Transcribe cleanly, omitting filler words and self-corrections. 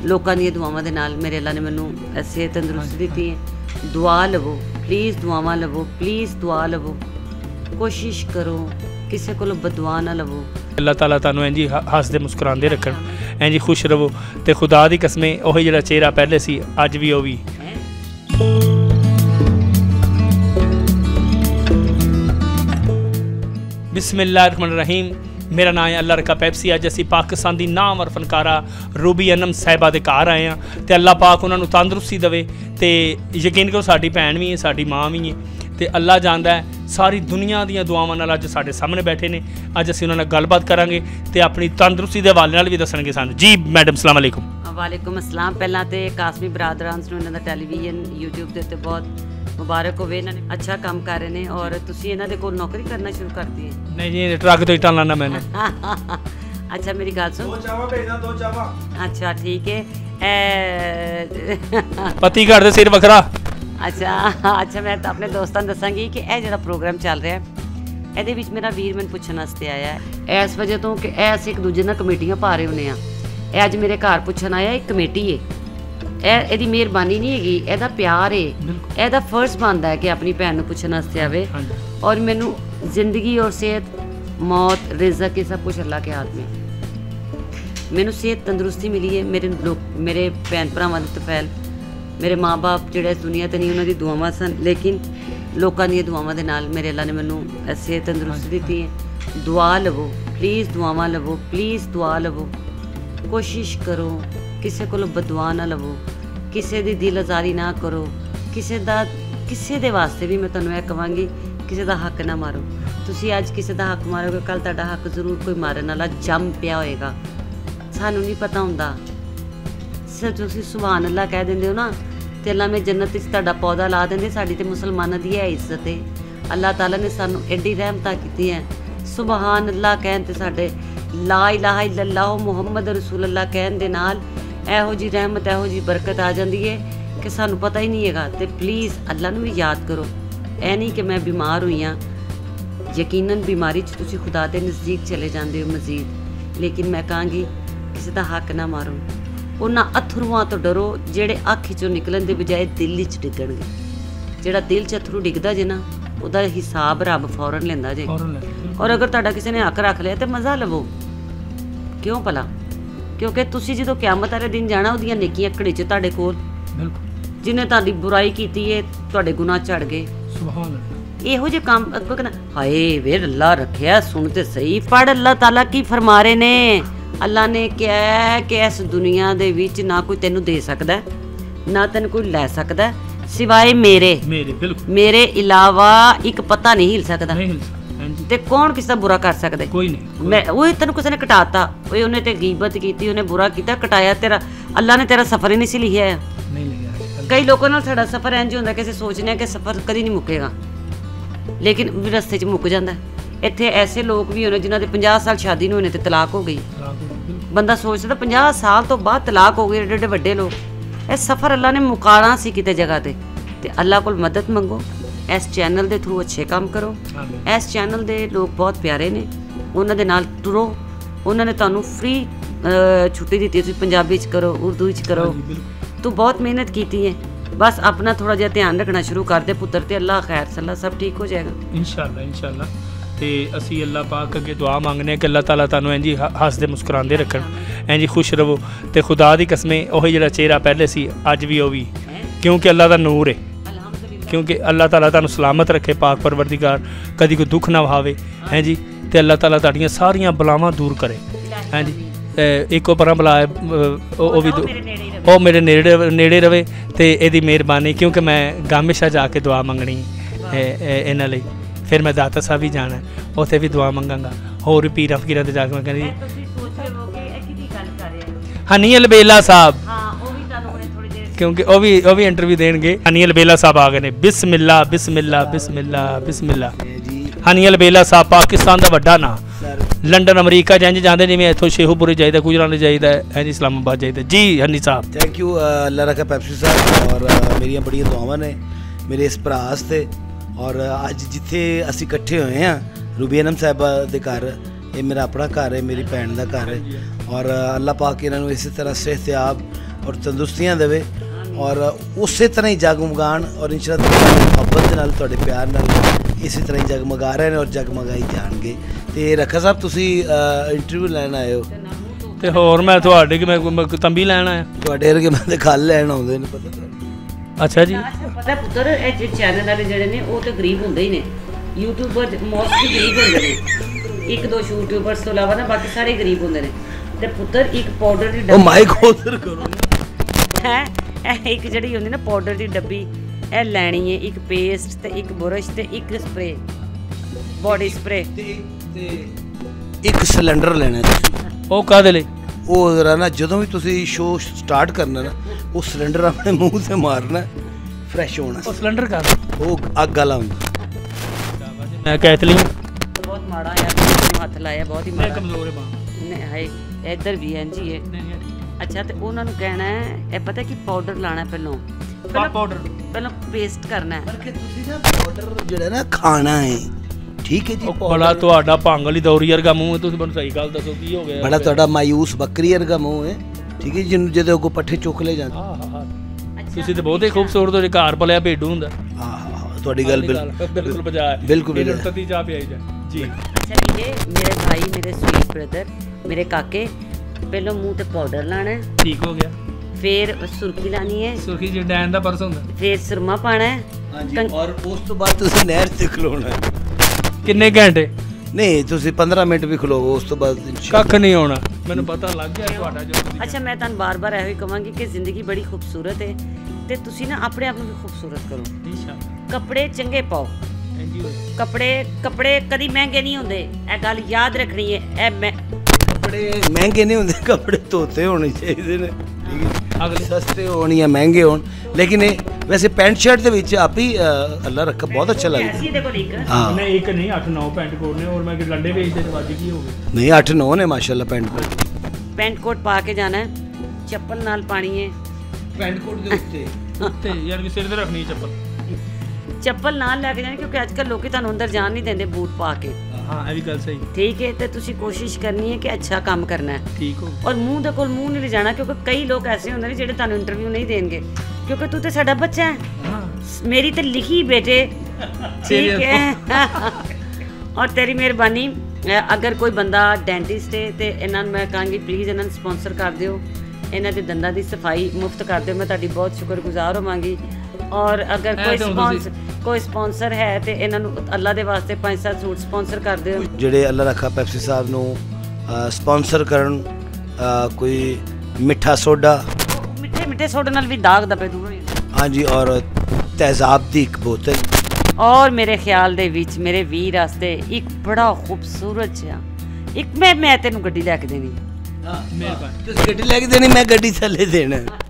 लोगों दी दुआवां दे नाल मेरे अल्लाह ने मैनू ऐसे तंदुरुस्ती दी है। दुआ लवो प्लीज़, दुआवां लवो प्लीज़, दुआ लवो, कोशिश करो किसी को बदुआ ना लवो। अल्लाह ताला तुहानू इंज हसदे मुस्कुरांदे रखन, इंज खुश रवो ते खुदा दी कसमें ओही जिहड़ा चेहरा पहले सी अज भी ओही। बिस्मिल्लाहिर्रहमानिर्रहीम। मेरा नाम है अल्लाह रखा पैप्सी। अज असी पाकिस्तान की नामवर फनकारा रूबी अनम साहिबा के घर आए हैं तो अल्लाह पाक उन्होंने तंदुरुस्ती देवे। तो यकीन करो साडी भैन भी है, साडी माँ भी है, तो अल्लाह जानता है सारी दुनिया दी दुआवां नाल अज साडे सामने बैठे ने। अज असीं उन्हां नाल गलबात करांगे तो अपनी तंदुरुस्ती के हवाले नाल भी दसणगे सानूं। जी मैडम सलाम अलैकुम। वालेकुम अस्सलाम। पहला तो कासमी बरादरान नूं इन्हां दा टैलीविजन यूट्यूब के उत्ते बहुत मुबारक होवे, इन्होंने अच्छा काम कर रहे हैं और तुसी इन्हां दे कोल नौकरी करना शुरू कर दी है? नहीं जी, ट्रक तो इटां लाना मैंने। अच्छा मेरी गल सुन, 2 चावा भेजना, 2 चावा। अच्छा ठीक है। पति घर दे सिर वखरा। अच्छा मैं तो अपने दोस्तों दसांगी कि यह जो प्रोग्राम चल रहा है ये मेरा वीर मैंने पूछने वास्ते आया है इस वजह तो कि अस एक दूजे नाल कमेटियां पा रहे होने आ। अज मेरे घर पूछन आया एक कमेटी है, यदी मेहरबानी नहीं हैगी, यदा प्यार है, यदा फर्ज बनता है कि अपनी भैन को पूछने वास्ते आवे। और मैनू जिंदगी और सेहत, मौत, रिज़्क ये सब कुछ अल्लाह के हाथ में। मैनू सेहत तंदुरुस्ती मिली है, मेरे भैन भरावां दी तफैल, मेरे माँ बाप जिहड़े इस दुनिया ते नहीं उन्हां दी दुआवां सन, लेकिन लोगों दी दुआवां दे नाल मेरे अल्लाह ने मैनू ऐसे तंदुरुस्ती दी है। दुआ लवो प्लीज़, दुआवां लवो प्लीज़, दुआ लवो, कोशिश करो किसी को बदुआ ना लवो, किसी की दिल आजारी ना करो, किसी दे वास्ते भी मैं तुहानूं यह कहांगी किसी का हक ना मारो। तुसी अज किसी का हक मारोगे कल तुहाडा हक जरूर कोई मारन वाला जम पिया होएगा। सानू नहीं पता हुंदा, सिर्फ तुसी सुभान अल्लाह कह देंदे हो ना ते अल्लाह में जन्नत च तुहाडा पौधा ला देंदे। साडी ते मुसलमानां दी है इज्जत है, अल्लाह ताला ने सानू एडी रहमतां कीती है। सुभान अल्लाह कहन ते साडे ला इलाहा इल्लल्लाह मुहम्मद रसूल अल्लाह कहन दे नाल ਇਹੋ जी रहमत, ਇਹੋ जी बरकत आ जाती है कि सानू पता ही नहीं है। तो प्लीज़ अल्लाह नूं भी याद करो। ऐ नहीं कि मैं बीमार हुई हाँ, यकीनन बीमारी च तुसी खुदा के नज़दीक चले जाते हो मजीद, लेकिन मैं कहांगी किसी का हक ना मारो। उन्हां अथरुआं तो डरो ਜਿਹੜੇ ਅੱਖ चों निकलन के बजाय दिल च डिगणगे। ਜਿਹੜਾ दिल च अथरू डिगदा जे ना ਉਹਦਾ हिसाब रब फौरन लेंदा जे। और अगर तुहाडा किसी ने हक रख लिया तो मज़ा लवो, क्यों भला? क्योंकि तुसी जो क्यामत वाले दिन जाना उहदियां नेकियां घड़ी च तुहाडे कोल, जिन्हें तुहाडी बुराई कीती है तुहाडे गुनाह चढ़ गए। सुभान अल्लाह। इहो जे काम अगो कहना हाय वे अल्लाह रखिया, सुन ते सही पढ़ अल्लाह ताला की फरमा रहे ने। अल्लाह ने क्या है कि इस दुनिया दे विच ना कोई तेनू दे सकदा ना तेन कोई लै सकदा सिवाय मेरे इलावा एक पता नहीं हिल सकदा। ते कौन किसी का बुरा कर सकते? कोई नहीं। मैं वही तेन किसी ने कटाता, वही उन्हें ते गीबत की, उन्हें बुरा किया, कटाया। तेरा अल्लाह ने तेरा सफ़र ही नहीं सी लिखा है। कई लोगों नाल साडा सफ़र इंज हुंदा कि सोचने कि सफ़र कभी नहीं मुक्केगा, लेकिन रस्ते च मुक जाता है। इत्थे ऐसे लोग भी होने जिन्हों के 50 साल शादी नहीं होने तो तलाक हो गई। बंदा सोचता 50 साल तो बाद तलाक हो गए, एडे एडे वड्डे लोग। यह सफ़र अल्लाह ने मुकाना सी किते जगह ते अल्लाह को मदद मंगो। इस चैनल के थ्रू अच्छे काम करो। इस चैनल के लोग बहुत प्यारे ने, उन्होंने नाल टुरो। उन्होंने तुहानू फ्री छुट्टी दी, तुसीं पंजाबी च करो, उर्दू च करो। तू बहुत मेहनत की है, बस अपना थोड़ा जिहा ध्यान रखना शुरू कर दे पुत्र, ते अल्लाह खैर सल्ला सब ठीक हो जाएगा इंशाअल्लाह इंशाअल्लाह। तो असी अल्लाह पाक अगे दुआ मंगने कि अल्लाह ताला तुहानू इंज हसदे मुस्कुरांदे रखन, इंज खुश रवो तो खुदा दी कसमें ओही जिहड़ा चेहरा पहले सी अज भी ओही, क्योंकि अल्लाह दा नूर है। क्योंकि अल्लाह ताला तुहानू सलामत रखे, पाक परवरदिगार कदी कोई दुख ना वहावे हैं जी। तो अल्लाह ताला तुहाडियां सारियां बलावां दूर करे हैं जी। एक परा बला मेरे नेड़े रवे तो यदी मेहरबानी, क्योंकि मैं गामिशा जाके दुआ मंगनी इन्हां लई। फिर मैं दाता साहब भी जाना है, उत्थे भी दुआ मंगांगा। होर पीरां फकीरां ते जाके मैं कहनी हनी अलबेला साहब, क्योंकि वह भी इंटरव्यू देंगे। हनी अलबेला साहब आ गए ने। बिस्मिल्लाह बिस्मिल्लाह बिस्मिल्लाह बिस्मिल्लाह। हनी अलबेला साहब पाकिस्तान का वड्डा ना, लंडन अमरीका इंज जाते जिवें इत्थों शेखुपुरी जाइदा, गुजरात जाइदा है जी, इस्लामाबाद जाइदा जी। हनी साहब थैंक यू। अल्लाह रखा पैप्सी साहब, और मेरिया बड़िया दुआवां ने मेरे इस भरा आस्ते। और अज जिथे असी इकट्ठे होए हैं रूबी अनम साहिबा दे घर, ये मेरा अपना घर है, मेरी भैन का घर है। और अल्लाह पाक इन्हों इस तरह सेहतयाब और तंदुरुस्तियाँ देवे और उस तरह ही जगमगान और इंशाअल्लाह मुहब्बत के नाल तुहाडे प्यार नाल इस तरह ही जगमगा रहे हैं और जगमगाई जाएंगे। तो रखा साहब तुसी इंटरव्यू लैन आए हो ਤੇ ਹੋਰ ਮੈਂ ਤੁਹਾਡੇ ਕਿ ਮੈਂ ਤੰਬੀ ਲੈਣ ਆਇਆ ਤੁਹਾਡੇ ਵਰਗੇ ਬੰਦੇ ਖਲ ਲੈਣ ਆਉਂਦੇ ਨੇ ਪਤਾ ਤੁਹਾਨੂੰ। ਅੱਛਾ ਜੀ ਪਤਾ ਪੁੱਤਰ ਇਹ ਜਿਹੜੇ ਚੈਨਲ ਵਾਲੇ ਜਿਹੜੇ ਨੇ ਉਹ ਤੇ ਗਰੀਬ ਹੁੰਦੇ ਹੀ ਨੇ ਯੂਟਿਊਬਰ ਮੋਸਟਲੀ ਗਰੀਬ ਹੁੰਦੇ ਨੇ ਇੱਕ ਦੋ ਯੂਟਿਊਬਰਸ ਤੋਂ ਇਲਾਵਾ ਨਾ ਬਾਕੀ ਸਾਰੇ ਗਰੀਬ ਹੁੰਦੇ ਨੇ ਤੇ ਪੁੱਤਰ ਇੱਕ ਪਾਊਡਰ ਦੀ ਉਹ ਮਾਈਕ ਉਧਰ ਕਰੋ ਹੈ ਇਹ ਇੱਕ ਜਿਹੜੀ ਹੁੰਦੀ ਨਾ ਪਾਊਡਰ ਦੀ ਡੱਬੀ ਇਹ ਲੈਣੀ ਹੈ ਇੱਕ ਪੇਸਟ ਤੇ ਇੱਕ ਬੁਰਸ਼ ਤੇ ਇੱਕ ਸਪਰੇ ਬੋਡੀ ਸਪਰੇ ਤੇ ਇੱਕ ਸਿਲੰਡਰ ਲੈਣਾ ਤੁਸੀਂ ਉਹ ਕਾਹਦੇ ਲਈ ਉਹ ਜ਼ਰਾ ਨਾ ਜਦੋਂ ਵੀ ਤੁਸੀਂ ਸ਼ੋਅ ਸਟਾਰਟ ਕਰਨਾ ਨਾ ਉਹ ਸਿਲੰਡਰ ਆਪਣੇ ਮੂੰਹ ਤੇ ਮਾਰਨਾ ਫਰੈਸ਼ ਹੋਣਾ ਉਹ ਸਿਲੰਡਰ ਕਰ ਉਹ ਅੱਗ ਵਾਲਾ ਹੁੰਦਾ। ਮੈਂ ਕੈਥਲੀ ਬਹੁਤ ਮਾੜਾ ਯਾਰ ਹੱਥ ਲਾਇਆ ਬਹੁਤ ਹੀ ਮਾੜਾ ਕਮਜ਼ੋਰ ਹੈ ਬਾਂਹ ਨਹੀਂ ਹਾਏ ਇੱਧਰ ਵੀ ਐਂ ਜੀ ਹੈ ਅੱਛਾ ਤੇ ਉਹਨਾਂ ਨੂੰ ਕਹਿਣਾ ਹੈ ਇਹ ਪਤਾ ਕਿ ਪਾਊਡਰ ਲਾਣਾ ਪਹਿਲਾਂ ਪੇਸਟ ਕਰਨਾ ਹੈ ਪਰ ਤੁਸੀਂ ਨਾ ਪਾਊਡਰ ਜਿਹੜਾ ਨਾ ਖਾਣਾ ਹੈ ਠੀਕ ਹੈ ਜੀ ਬੜਾ ਤੁਹਾਡਾ ਭੰਗ ਵਾਲੀ ਦੌਰੀ ਵਰਗਾ ਮੂੰਹ ਹੈ ਤੁਸੀਂ ਮੈਨੂੰ ਸਹੀ ਗੱਲ ਦੱਸੋ ਕੀ ਹੋ ਗਿਆ ਬੜਾ ਤੁਹਾਡਾ ਮਾਯੂਸ ਬੱਕਰੀ ਵਰਗਾ ਮੂੰਹ ਹੈ ਠੀਕ ਹੈ ਜਿਹਨੂੰ ਜਦੋਂ ਕੋ ਪੱਠੇ ਚੁੱਕ ਲੈ ਜਾਂਦੇ ਤੁਸੀਂ ਤੇ ਬਹੁਤ ਹੀ ਖੂਬਸੂਰਤ ਹੋ ਘਰ ਪਲਿਆ ਭੇਡੂ ਹੁੰਦਾ ਤੁਹਾਡੀ ਗੱਲ ਬਿਲਕੁਲ ਬਜਾ ਬਿਲਕੁਲ ਤਤੀ ਚਾਹ ਪਿਆਈ ਜਾ ਜੀ ਅੱਛਾ ਇਹ ਮੇਰੇ ਭਾਈ ਮੇਰੇ ਸਵੀਟ ਬ੍ਰਦਰ ਮੇਰੇ ਕਾਕੇ ਪਹਿਲਾਂ ਮੂੰਹ ਤੇ ਪਾਊਡਰ ਲਾਣਾ ਠੀਕ ਹੋ ਗਿਆ ਫਿਰ ਸੁਰਖੀ ਲਾਣੀ ਹੈ ਸੁਰਖੀ ਜਿਹੜਾ ਡੈਨ ਦਾ ਪਰਸ ਹੁੰਦਾ ਫਿਰ ਸੁਰਮਾ ਪਾਣਾ ਹੈ ਹਾਂਜੀ ਔਰ ਉਸ ਤੋਂ ਬਾਅਦ ਤੁਸੀਂ ਨਹਿਰ ਤੇ ਖਲੋਣਾ ਹੈ ਕਿੰਨੇ ਘੰਟੇ ਨਹੀਂ ਤੁਸੀਂ 15 ਮਿੰਟ ਵੀ ਖਲੋਵੋ ਉਸ ਤੋਂ ਬਾਅਦ ਕੱਖ ਨਹੀਂ ਹੋਣਾ ਮੈਨੂੰ ਪਤਾ ਲੱਗ ਗਿਆ ਤੁਹਾਡਾ ਜੋ ਅੱਛਾ ਮੈਂ ਤੁਹਾਨੂੰ ਬਾਰ-ਬਾਰ ਇਹੋ ਹੀ ਕਹਾਂਗੀ ਕਿ ਜ਼ਿੰਦਗੀ ਬੜੀ ਖੂਬਸੂਰਤ ਹੈ ਤੇ ਤੁਸੀਂ ਨਾ ਆਪਣੇ ਆਪ ਨੂੰ ਵੀ ਖੂਬਸੂਰਤ ਕਰੋ ਕੱਪੜੇ ਚੰਗੇ ਪਾਓ ਕੱਪੜੇ ਕਦੀ ਮਹਿੰਗੇ ਨਹੀਂ ਹੁੰਦੇ ਇਹ ਗੱਲ ਯਾਦ ਰੱਖਣੀ ਹੈ ਇਹ ਕੱਪੜੇ ਮਹਿੰਗੇ ਨਹੀਂ ਹੁੰਦੇ ਕੱਪੜੇ ਧੋਤੇ ਹੋਣੇ ਚਾਹੀਦੇ ਨੇ ਅਗਲੇ ਸਸਤੇ ਹੋਣ ਜਾਂ ਮਹਿੰਗੇ ਹੋਣ ਲੇਕਿਨ ਇਹ ਵੈਸੇ ਪੈਂਟ ਸ਼ਰਟ ਦੇ ਵਿੱਚ ਆਪ ਹੀ ਅੱਲਾ ਰੱਖਾ ਬਹੁਤ ਅੱਛਾ ਲੱਗਦਾ ਹਾਂ ਨਹੀਂ ਇੱਕ ਨਹੀਂ 8-9 ਪੈਂਟ ਕੋਟ ਨੇ ਔਰ ਮੈਂ ਕਿ ਲੰਡੇ ਵੇਚਦੇ ਤੇ ਵੱਜ ਕੀ ਹੋ ਗਏ ਨਹੀਂ 8-9 ਨੇ ਮਾਸ਼ਾਅੱਲਾ ਪੈਂਟ ਕੋਟ ਪਾ ਕੇ ਜਾਣਾ ਹੈ ਚੱਪਲ ਨਾਲ ਪਾਣੀ ਹੈ ਪੈਂਟ ਕੋਟ ਦੇ ਉੱਤੇ ਯਾਰ ਵੀ ਸਿਰ ਤੇ ਰੱਖਣੀ ਚੱਪਲ ਨਾਲ ਲੈ ਕੇ ਜਾਣੀ ਕਿਉਂਕਿ ਅੱਜ ਕੱਲ੍ਹ ਲੋਕੀ ਤੁਹਾਨੂੰ ਅੰਦਰ ਜਾਣ ਨਹੀਂ ਦਿੰਦੇ ਬੂਟ ਪਾ ਕੇ ਹਾਂ ਇਹ ਵੀ ਗੱਲ ਸਹੀ ਠੀਕ ਹੈ ਤੇ ਤੁਸੀਂ ਕੋਸ਼ਿਸ਼ ਕਰਨੀ ਹੈ ਕਿ ਅੱਛਾ ਕੰਮ ਕਰਨਾ ਹੈ ਠੀਕ ਹੋ ਔਰ ਮੂੰਹ ਦੇ ਕੋਲ ਮੂੰਹ ਨਹੀਂ ਲਿਜਾਣਾ ਕਿਉਂਕਿ ਕਈ ਲੋਕ ਐਸੇ ਹੁੰਦੇ ਨੇ ਜਿਹੜੇ ਤੁਹਾਨੂੰ ਇੰਟਰਵਿਊ ਨਹੀਂ ਦੇਣਗੇ ਕਿਉਂਕਿ ਤੂੰ ਤੇ ਸਾਡਾ ਬੱਚਾ ਹੈ ਮੇਰੀ ਤੇ ਲਿਖੀ ਬੇਟੇ ਠੀਕ ਹੈ ਔਰ ਤੇਰੀ ਮਿਹਰਬਾਨੀ ਅਗਰ ਕੋਈ ਬੰਦਾ ਡੈਂਟਿਸਟ ਹੈ ਤੇ ਇਹਨਾਂ ਨੂੰ ਮੈਂ ਕਹਾਂਗੀ ਪਲੀਜ਼ ਇਹਨਾਂ ਨੂੰ ਸਪਾਂਸਰ ਕਰ ਦਿਓ ਇਹਨਾਂ ਦੇ ਦੰਦਾਂ ਦੀ ਸਫਾਈ ਮੁਫਤ ਕਰ ਦਿਓ ਮੈਂ ਤੁਹਾਡੀ ਬਹੁਤ ਸ਼ੁਕਰਗੁਜ਼ਾਰ ਹੋਵਾਂਗੀ ਔਰ ਅਗਰ ਕੋਈ ਸਪਾਂਸਰ ਹੈ ਤੇ ਇਹਨਾਂ ਨੂੰ ਅੱਲਾ ਦੇ ਵਾਸਤੇ 5-7 ਸੂਟ ਸਪਾਂਸਰ ਕਰ ਦਿਓ ਜਿਹੜੇ ਅੱਲਾ ਰੱਖਾ ਪੈਪਸੀ ਸਾਹਿਬ ਨੂੰ ਸਪਾਂਸਰ ਕਰਨ ਕੋਈ ਮਿੱਠਾ ਸੋਡਾ ਮਿੱਠੇ ਸੋਡੇ ਨਾਲ ਵੀ ਦਾਗ ਦਬੇ ਦੂਰ ਹੋ ਜਾਂਦਾ ਹਾਂਜੀ ਔਰ ਤੇਜ਼ਾਬ ਦੀ ਇੱਕ ਬੋਤਲ ਔਰ ਮੇਰੇ ਖਿਆਲ ਦੇ ਵਿੱਚ ਮੇਰੇ ਵੀਰ ਵਾਸਤੇ ਇੱਕ ਬੜਾ ਖੂਬਸੂਰਤ ਜਿਹਾ ਇੱਕ ਮੈਂ ਤੈਨੂੰ ਗੱਡੀ ਲੈ ਕੇ ਦੇਣੀ ਮਿਹਰਬਾਨੀ ਤੁਸੀਂ ਗੱਡੀ ਲੈ ਕੇ ਦੇਣੀ ਮੈਂ ਗੱਡੀ ਥੱਲੇ ਦੇਣਾ